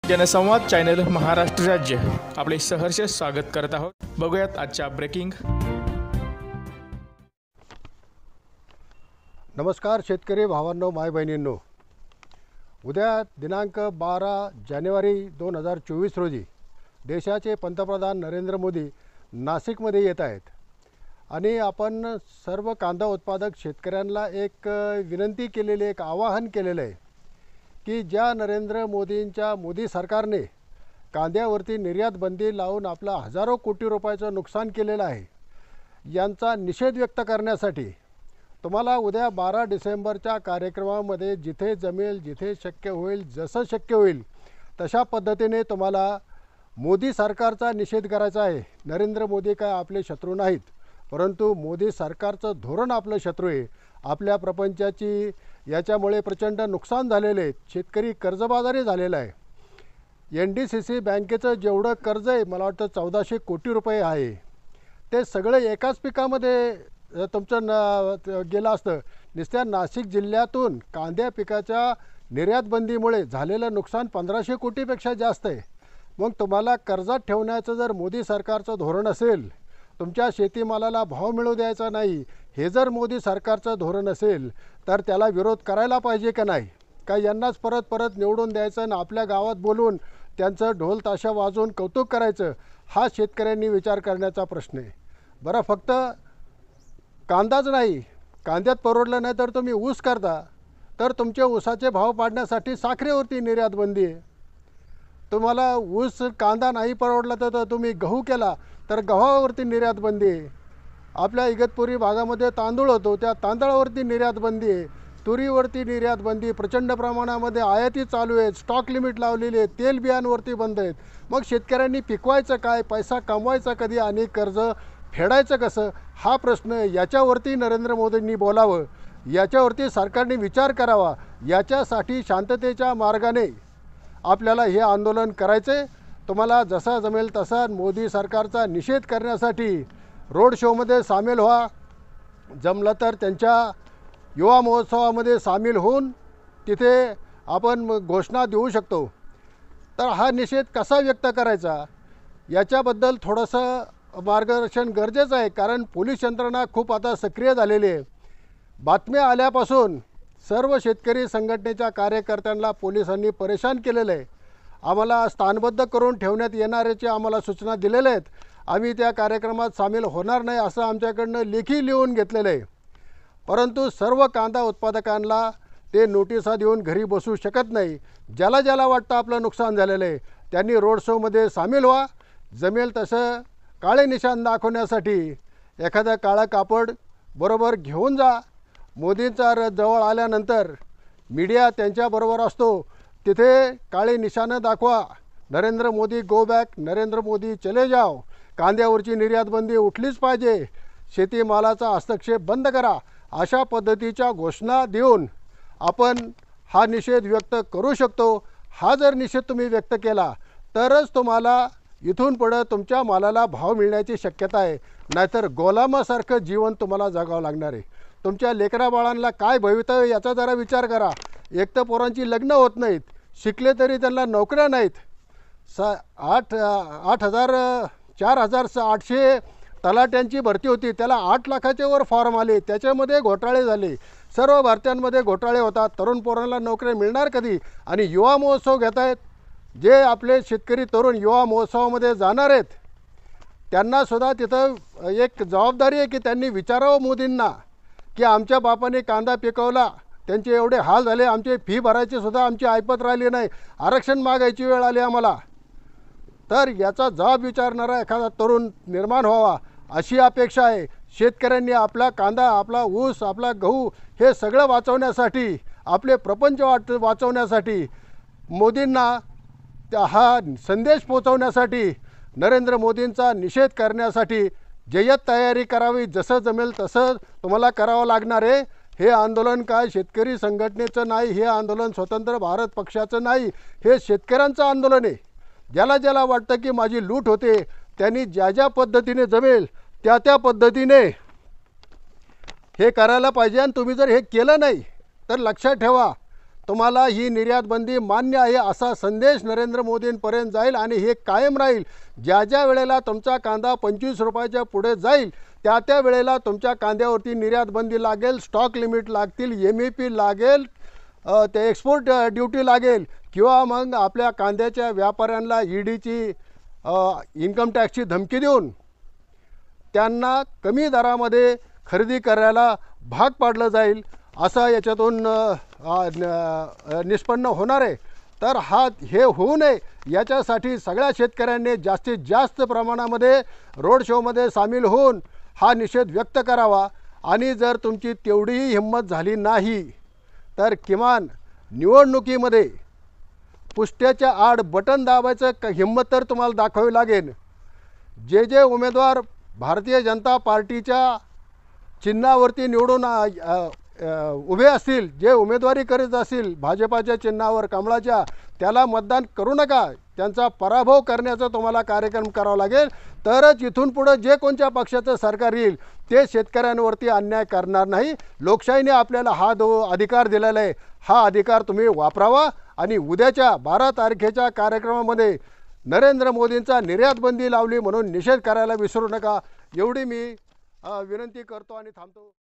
जनसंवाद चॅनल महाराष्ट्र राज्य आपले सहर्ष स्वागत करत आहोत। बघूयात आजच्या ब्रेकिंग। नमस्कार शेतकरी भावांनो, माय बहिणींनो, उद्या दिनांक 12 जानेवारी 2024 रोजी देशाचे पंतप्रधान नरेंद्र मोदी नाशिकमध्ये येत आहेत आणि आपण सर्व कांदा उत्पादक शेतकऱ्यांना एक विनंती केलेली, एक आवाहन केलेलं आहे की ज्या नरेंद्र मोदींच्या मोदी सरकारने कांद्यावरती निर्यात बंदी लावून आपला हजारो कोटी रुपयाचं नुकसान केलेलं आहे, यांचा निषेध व्यक्त करण्यासाठी तुम्हाला उद्या 12 डिसेंबरच्या कार्यक्रमामध्ये जिथे जमेल, जिथे शक्य होईल, जसं शक्य होईल तशा पद्धतीने तुम्हाला मोदी सरकारचा निषेध करायचा आहे। नरेंद्र मोदी काय आपले शत्रू नाहीत, परंतु मोदी सरकारचं धोरण आपलं शत्रू आहे। आपल्या प्रपंचाची याच्यामुळे प्रचंड नुकसान झालेले आहे, शेतकरी कर्जबाजारी झालेला आहे। NDCC बँकेचं जेवढं कर्ज आहे, मला वाटतं 1400 कोटी रुपये आहे, ते सगळं एकाच पिकामध्ये तुमचं गेलं असतं। नुसत्या नाशिक जिल्ह्यातून कांद्या पिकाच्या निर्यात बंदीमुळे झालेलं नुकसान 1500 कोटीपेक्षा जास्त आहे। मग तुम्हाला कर्जात ठेवण्याचं जर मोदी सरकारचं धोरण असेल, तुमच्या शेतीमालाला भाव मिळू द्यायचा नाही, हे जर मोदी सरकारचं धोरण असेल तर त्याला विरोध करायला पाहिजे का नाही? का यांनाच परत परत निवडून द्यायचं आणि आपल्या गावात बोलून त्यांचं ढोल ताशा वाजवून कौतुक करायचं? हा शेतकऱ्यांनी विचार करण्याचा प्रश्न आहे। बरं, फक्त कांदाच नाही, कांद्यात परवडलं नाही तर तुम्ही ऊस करता, तर तुमचे ऊसाचे भाव पाडण्यासाठी साखरेवरती निर्यात बंदी आहे। तुम्हाला ऊस कांदा नाही परवडला तर तुम्ही गहू केला तर गव्हावरती निर्यात बंदी आहे। आपल्या इगतपुरी भागामध्ये तांदूळ होतो, त्या तांदळावरती निर्यात बंदी आहे, तुरीवरती निर्यात बंदी, प्रचंड प्रमाणामध्ये आयाती चालू आहेत, स्टॉक लिमिट लावलेली आहे, तेल बियांवरती बंद आहेत। मग शेतकऱ्यांनी पिकवायचं काय, पैसा कमवायचा कधी आणि कर्ज फेडायचं कसं? हा प्रश्न, याच्यावरती नरेंद्र मोदींनी बोलावं, याच्यावरती सरकारने विचार करावा। याच्यासाठी शांततेच्या मार्गाने आपल्याला हे आंदोलन करायचे। तुम्हाला जसा जमेल तसा मोदी सरकारचा निषेध करण्यासाठी रोड शोमध्ये सामील व्हा, जमलं तर त्यांच्या युवा महोत्सवामध्ये सामील होऊन तिथे आपण घोषणा देऊ शकतो। तर हा निषेध कसा व्यक्त करायचा याच्याबद्दल थोडंसं मार्गदर्शन गरजेचं आहे, कारण पोलीस यंत्रणा खूप आता सक्रिय झालेली आहे। बातम्या आल्यापासून सर्व शेतकरी संघटनेच्या कार्यकर्त्यांना पोलिसांनी परेशान केलेलं आहे। आम्हाला स्थानबद्ध करून ठेवण्यात येणाऱ्याचे आम्हाला सूचना दिलेल्या आहेत। आम्ही त्या कार्यक्रमात सामील होणार नाही असं आमच्याकडनं लेखी लिहून घेतलेलं आहे। परंतु सर्व कांदा उत्पादकांना ते नोटिसा देऊन घरी बसू शकत नाही। ज्याला ज्याला वाटतं आपलं नुकसान झालेलं आहे त्यांनी रोड शोमध्ये सामील व्हा। जमेल तसं काळे निशाण दाखवण्यासाठी एखादं काळं कापड बरोबर घेऊन जा। मोदींचा जवळ आल्यानंतर मीडिया त्यांच्याबरोबर असतो, तिथे काळे निशाणं दाखवा। नरेंद्र मोदी गो बॅक, नरेंद्र मोदी चले जाओ, कांद्यावरची निर्यात बंदी उठलीच पाहिजे, शेतीमालाचा हस्तक्षेप बंद करा, अशा पद्धतीच्या घोषणा देऊन आपण हा निषेध व्यक्त करू शकतो। हा जर निषेध तुम्ही व्यक्त केला तरच तुम्हाला इथून पुढे तुमच्या मालाला भाव मिळण्याची शक्यता आहे, नाहीतर गोलामासारखं जीवन तुम्हाला जगावं लागणार आहे। तुमच्या लेकरा बाळांना काय भवितव्य याचा जरा विचार करा। एक तर पोरांची लग्न होत नाहीत, शिकले तरी त्यांना नोकऱ्या नाहीत। 4,800 तलाट्यांची भरती होती, त्याला 8 लाखाच्या वर फॉर्म आले, त्याच्यामध्ये घोटाळे झाले, सर्व भरत्यांमध्ये घोटाळे होतात। तरुण पोरांना नोकऱ्या मिळणार कधी? आणि युवा महोत्सव घेत आहेत, जे आपले शेतकरी तरुण युवा महोत्सवामध्ये जाणार आहेत त्यांनासुद्धा तिथं एक जबाबदारी आहे की त्यांनी विचारावं मोदींना की आमच्या बापाने कांदा पिकवला, त्यांचे एवढे हाल झाले, आमची फी भरायची सुद्धा आमची ऐपत राहिली नाही, आरक्षण मागायची वेळ आली आम्हाला। तर याचा जबाब विचारणारा एखादा तरुण निर्माण व्हावा अशी अपेक्षा आहे। शेतकऱ्यांनी आपला कांदा, आपला ऊस, आपला गहू हे सगळं वाचवण्यासाठी, आपले प्रपंच वाचवण्यासाठी, मोदींना हा संदेश पोचवण्यासाठी, नरेंद्र मोदींचा निषेध करण्यासाठी जय्यत तयारी करावी। जसं जमेल तसं तुम्हाला करावं लागणार आहे। हे आंदोलन काय शेतकरी संघटनेचं नाही, हे आंदोलन स्वतंत्र भारत पक्षाचं नाही, हे शेतकऱ्यांचं आंदोलन आहे। ज्याला ज्याला वाटतं की माझी लूट होते त्यांनी ज्या ज्या पद्धतीने जमेल त्या त्या पद्धतीने हे करायला पाहिजे। आणि तुम्ही जर हे केलं नाही तर लक्षात ठेवा, तुम्हाला ही निर्यात बंदी मान्य आहे असा संदेश नरेंद्र मोदींपर्यंत जाईल आणि हे कायम राहील. ज्या ज्या वेळेला तुमचा कांदा 25 रुपयाच्या पुढे जाईल त्या वेळेला तुमच्या कांद्यावरती निर्यात बंदी लागेल, स्टॉक लिमिट लागतील, MEP लागेल, ते एक्सपोर्ट ड्युटी लागेल किंवा मग आपल्या कांद्याच्या व्यापाऱ्यांना EDची इन्कम टॅक्सची धमकी देऊन त्यांना कमी दरामध्ये खरेदी करायला भाग पाडलं जाईल असं याच्यातून निष्पन्न होणार आहे. तर हे होऊ नये याच्यासाठी सगळ्या शेतकऱ्यांनी जास्तीत जास्त प्रमाणामध्ये रोड शोमध्ये सामील होऊन हा निषेध व्यक्त करावा. आणि जर तुमची तेवढीही हिंमत झाली नाही तर किमान निवडणुकीमध्ये पुष्ट्याच्या आड बटन दाबायचं हिंमत तर तुम्हाला दाखवावी लागेल. जे उमेदवार भारतीय जनता पार्टीच्या चिन्हावरती निवडून उभे असतील, जे उमेदवारी करीत असतील भाजपाच्या चिन्हावर कमळाच्या, त्याला मतदान करू नका. त्यांचा पराभव करण्याचा तुम्हाला कार्यक्रम करावा लागेल. तरच इथून पुढं जे कोणत्या पक्षाचं सरकार येईल ते शेतकऱ्यांवरती अन्याय करणार नाही. लोकशाहीने आपल्याला हा अधिकार दिलेला आहे. हा अधिकार तुम्ही वापरावा आणि उद्याच्या 12 तारखेच्या कार्यक्रमामध्ये नरेंद्र मोदींचा निर्यात बंदी लावली म्हणून निषेध करायला विसरू नका. एवढी मी विनंती करतो आणि थांबतो.